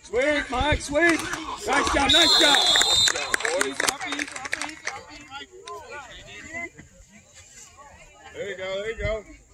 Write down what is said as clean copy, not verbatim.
Sweet, Mike, sweet. Nice job, nice job. There you go, there you go.